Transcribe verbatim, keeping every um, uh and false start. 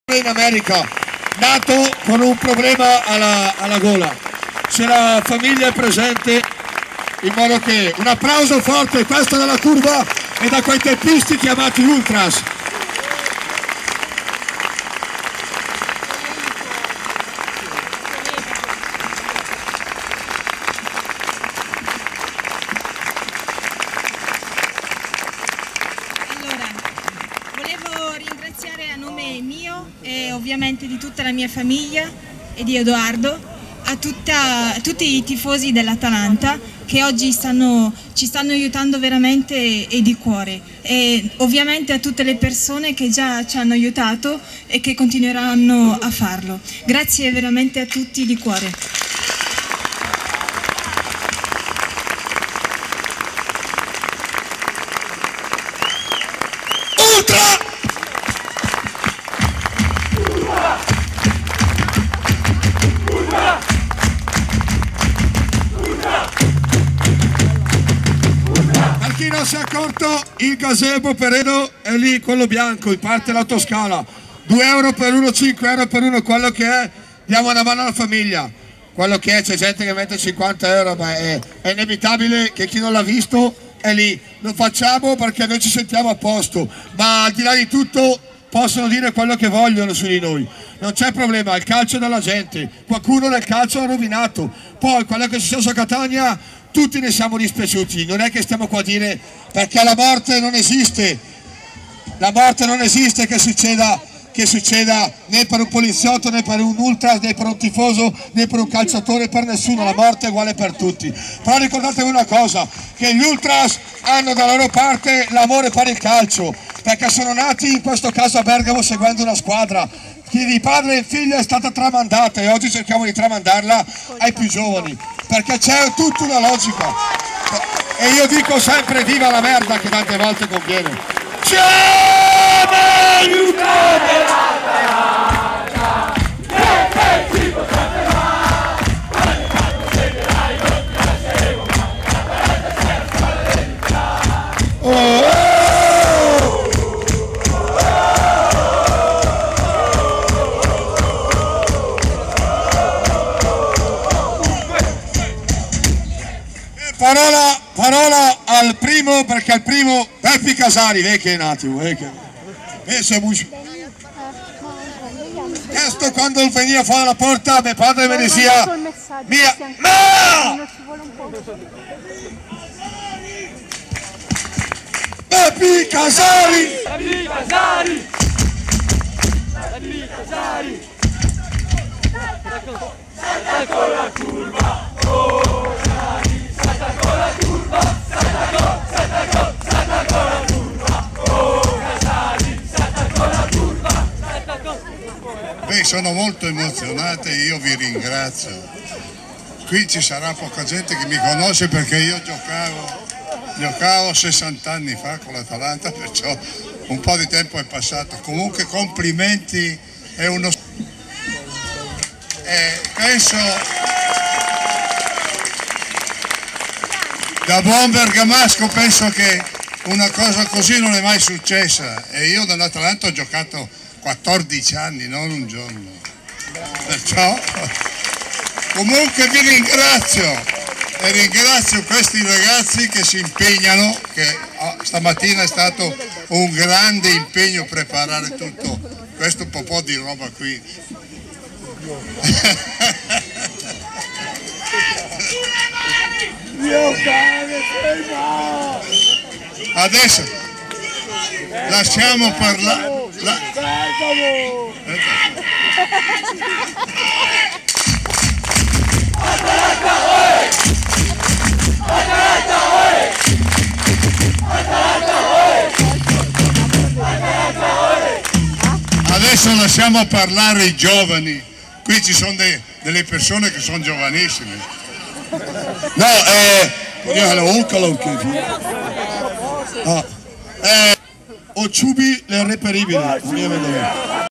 in America, nato con un problema alla, alla gola. Se la famiglia è presente, in modo che un applauso forte, questa dalla curva e da quei teppisti chiamati Ultras. A nome mio e ovviamente di tutta la mia famiglia e di Edoardo, a, tutta, a tutti i tifosi dell'Atalanta che oggi stanno, ci stanno aiutando veramente e di cuore, e ovviamente a tutte le persone che già ci hanno aiutato e che continueranno a farlo. Grazie veramente a tutti di cuore. Ultra! Per chi non si è accorto, il gazebo Peredo è lì, quello bianco, in parte l'autoscala. due euro per uno, cinque euro per uno, quello che è, diamo una mano alla famiglia. Quello che è, c'è gente che mette cinquanta euro, ma è, è inevitabile che chi non l'ha visto è lì. Lo facciamo perché noi ci sentiamo a posto, ma al di là di tutto possono dire quello che vogliono su di noi. Non c'è problema, il calcio è della gente, qualcuno nel calcio ha rovinato. Poi quello che è successo a Catania, tutti ne siamo dispiaciuti, non è che stiamo qua a dire perché la morte non esiste, la morte non esiste che succeda, che succeda né per un poliziotto, né per un ultra, né per un tifoso, né per un calciatore, per nessuno, la morte è uguale per tutti. Però ricordatevi una cosa, che gli ultras hanno dalla loro parte l'amore per il calcio, perché sono nati in questo caso a Bergamo seguendo una squadra che di padre e figlio è stata tramandata, e oggi cerchiamo di tramandarla ai più giovani, perché c'è tutta una logica. E io dico sempre viva la merda, che tante volte conviene. Siamo aiutati! Parola, parola al primo, perché al primo Peppi Casari, vecchio un attimo, vecchio. Questo quando veniva fuori dalla porta, mio padre me ne sia mia. Ma! Peppi Casari! Peppi Casari! Peppi Casari! Salta con la curva! Oh, salta con la curva! Salta con, salta con, salta con la curva! Oh, Casari! Salta con la curva! Salta con... Beh, sono molto emozionato e io vi ringrazio. Qui ci sarà poca gente che mi conosce perché io giocavo giocavo sessanta anni fa con l'Atalanta, perciò un po' di tempo è passato. Comunque complimenti, è uno... Eh, penso, da buon bergamasco, penso che una cosa così non è mai successa, e io nell'Atalanta ho giocato quattordici anni, non un giorno, perciò comunque vi ringrazio e ringrazio questi ragazzi che si impegnano, che stamattina è stato un grande impegno preparare tutto questo po' di roba qui. Adesso lasciamo parlare la... Adesso lasciamo parlare i giovani. Qui ci sono de, delle persone che sono giovanissime. No, eh, eh, Ochubi le reperibili.